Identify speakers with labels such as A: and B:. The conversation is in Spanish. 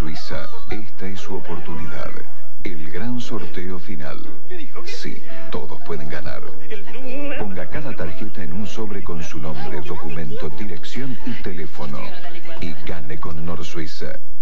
A: Suiza, esta es su oportunidad. El gran sorteo final. Sí, todos pueden ganar. Ponga cada tarjeta en un sobre con su nombre, documento, dirección y teléfono. Y gane con Nor Suiza.